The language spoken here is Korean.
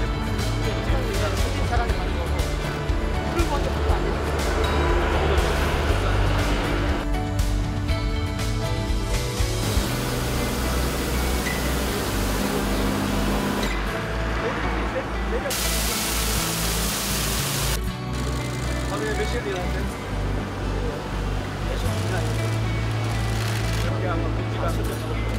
사람이 가는 거고 물을 먼저 부으면 안 되지. 밤에 몇 시에 일어났어요? 몇 시간 지나요? 여기 아마 그 집안